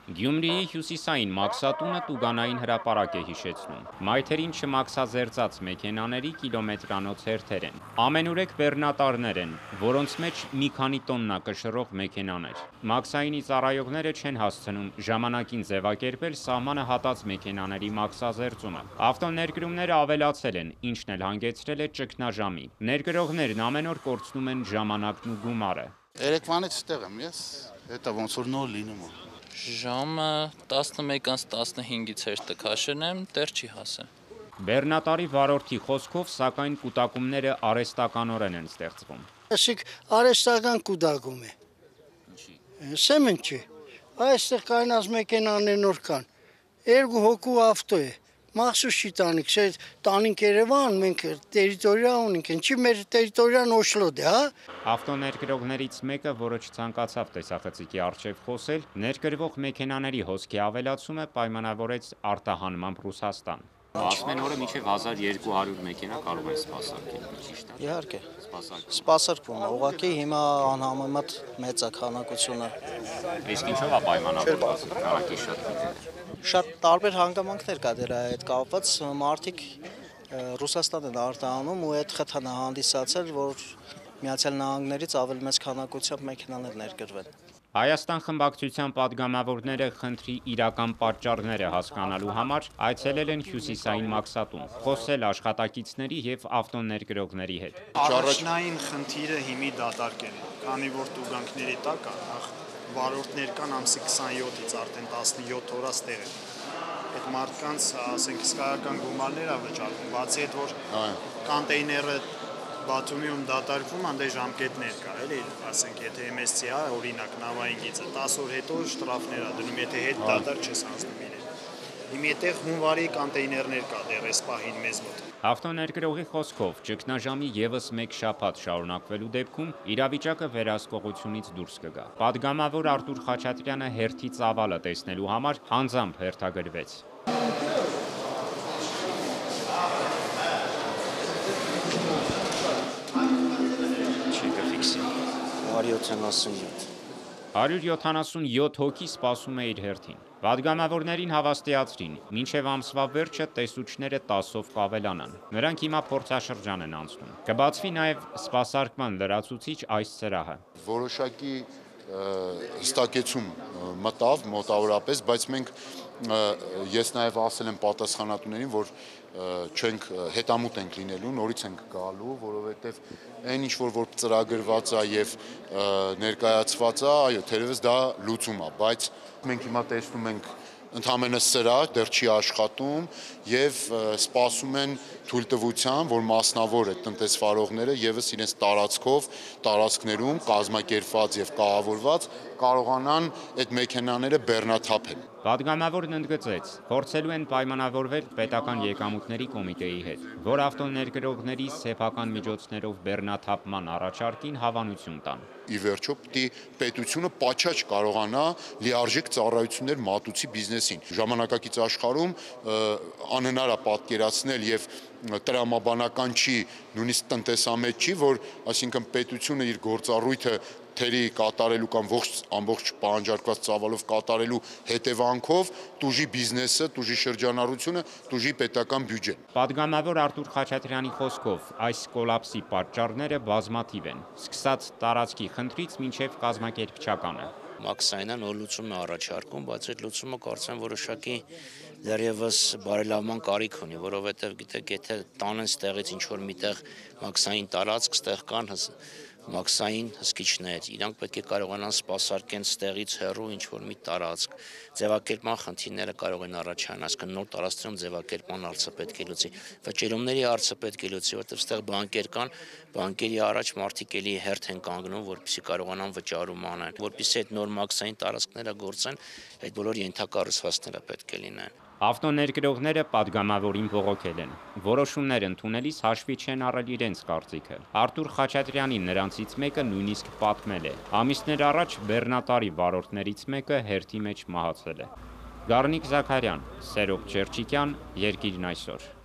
Գյումրիի հյուսիսային մաքսատունը տուգանային հրապարակ է հիշեցնում։ Մայթերին չմաքսազերծած մեքենաների կիլոմետրանոց հերթեր են։ Ամենուրեք բեռնատարներ են, որոնց մեջ մի քանի տոննա կշռող մեքենաներ։ Մաքսայինի ծառայողները չեն հասցնում ժամանակին ձևակերպել սահմանը հատած մեքենաների մաքսազերծումը։ Ավտոներկրումները ավելացել են, ինչն էլ հանգեցրել է ճգնաժամի։ Ներկրողներն ամեն օր կորցնում են ժամանակն ու գումարը։ Երեկվանից ստեղ եմ ես, հետո ոնց որ նոր լինում է։ Ժամը 11:15-ից հերթը քաշել եմ, դեռ չի հասել։ Բեռնատարի վարորդի խոսքով, սակայն կուտակումները արհեստականորեն են ստեղծվում։ Ասիկ արհեստական կուտակում է։ Սեմ ինչի։ Այստեղ կայնած մեքենաներ նոր կան։ Երկու հոգու ավտո է։ Մախսուս չի տանիք, չէ, տանինք Երևան, մենք տերիտորիա ունենք, ինչի մեր տերիտորիան Օշլոտ է, հա։ Ավտոներկրողներից մեկը, որը չցանկացավ տեսախցիկի առջև խոսել, ներկրվող մեքենաների հոսքի ավելացումը պայմանավորեց արտահանմամբ Ռուսաստան։ Ասում են օրը մինչև 1200 մեքենա կարող են սպասարկել, ճիշտ է։ Իհարկե, սպասարկվում է, ուղղակի հիմա անհամեմատ մեծ է քանակությունը։ Իսկ ինչով է պայմանավորված քանակի շատ։ Շատ տարբեր հանգամանքներ կա դրա հետ կապված, մարդիկ Ռուսաստան են արտահանում ու այդ խթանը հանդիսացել, որ Միացյալ Նահանգներից ավելի մեծ քանակությամբ մեքենաներ ներկրվեն։ Հայաստան խմբակցության падգամավորները խնդրի իրական պատճառները հասկանալու համար այցելել են հյուսիսային մաքսատուն, խոսել աշխատակիցների եւ ավտոներկրողների հետ։ Առաջնային խնդիրը հիմի դատարկել է, քանի որ տուգանքների տակ նախ վարորդներ կան ամսի 27-ից արդեն 17 օր ստեղ են։ Այդ մարդկանց, ասենք, հսկայական գումարներ է վճարվում, բացի այդ որ կոնտեյները Բաթումիում դատարկվում անդե ժամկետներ կա, էլի, ասենք, եթե MSC-ա, օրինակ, նավային գիծը 10 օր հետո շտրաֆներ ա դնում, եթե հետ դատարկ չես անցնում իրեն։ Հիմա այդտեղ հունվարի կոնտեյներներ կա դեռ այս պահին մեզ մոտ։ Ավտոներկրողի խոսքով, ճգնաժամի եւս մեկ շաբաթ շարունակվելու դեպքում իրավիճակը վերահսկողությունից դուրս կգա։ Պատգամավոր Արտուր Խաչատրյանը հերթի ծավալը տեսնելու համար անձամբ հերթագրվեց։ $177 177 հոգի սպասում է իր հերթին։ Պատգամավորներին հավաստիացրին, մինչև ամսվա վերջը տեսուչները 10-ով կավելանան։ Նրանք հիմա փորձաշրջան են անցնում։ Կբացվի նաև սպասարկման լրացուցիչ այս սրահը։ Որոշակի հստակեցում մտավ մոտավորապես, բայց մենք ես նաև ասել եմ պատասխանատուներին, որ չենք հետամուտ ենք լինելու, նորից ենք գալու, որովհետև այն ինչ որ ծրագրված է եւ ներկայացված է, այո, թերևս դա լուծում է, բայց մենք հիմա տեսնում ենք ընդհանրապես սրահ դեռ չի աշխատում եւ սպասում են թույլտվության, որ մասնավոր այդ տնտեսվարողները եւս իրենց տարածքներում կազմակերպված եւ կահավորված կարողանան այդ մեքենաները բեռնաթափել։ Պատգամավորն ընդգծեց, փորձելու են պայմանավորվել պետական եկամուտների կոմիտեի հետ, որ ավտոներկրողների սեփական միջոցներով բեռնաթափման առաջարկին հավանություն տան։ Ի վերջո պիտի պետությունը պատշաճ կարողանա լիարժեք ծառայություններ մատուցի բիզնեսին։ Ժամանակակից աշխարհում անհնար է պատկերացնել եւ տրամաբանական չի, նույնիսկ տնտեսամետ չի, որ այսինքն պետությունը իր գործառույթը թերի կատարելու կամ ամբողջ պահանջարկված ծավալով կատարելու հետևանքով տուժի բիզնեսը, տուժի շրջանառությունը, տուժի պետական բյուջեն։ Պատգամավոր Արտուր Խաչատրյանի խոսքով այս կոլապսի պատճառները բազմաթիվ են, սկսած տարածքի խնդրից մինչև կազմակերպչականը։ Մաքսայինը նոր լուծում է առաջարկում, բայց այդ լուծումը կարծեմ որոշակի դեռևս բարելավման կարիք ունի, որովհետև գիտեք, եթե տանեն ստեղից ինչ որ միտեղ մաքսային տարածք, ստեղ կան մաքսային հսկիչներ, իրանք պետք է կարողանան սպասարկեն ստեղից հեռու ինչ որ մի տարածք, ձևակերպման խնդիրները կարող են առաջանալ, այսինքն նոր տարածքներում ձևակերպման հարցը պետք է լուծի, վճարումների հարցը պետք է լուծի, որովհետև ստեղ բանկեր կան, բանկերի առաջ մարդիկ էլի հերթ են կանգնում, որպեսզի կարողանան վճարում անեն, որպեսզի այդ նոր մաքսային տարածքները գործեն, այդ բոլոր ենթակառուցվածքները պետք է լինեն։ Ավտոներկրողները պատգամավորին բողոքել են։ Որոշումներ ընդունելիս հաշվի չեն առել իրենց կարծիքը։ Արտուր Խաչատրյանին նրանցից մեկը նույնիսկ պատմել է։ Ամիսներ առաջ բեռնատարի վարորդներից մեկը հերթի մեջ մահացել է։ Գառնիկ Զաքարյան, Սերոբ Չերչիկյան, Երկիրն այսօր։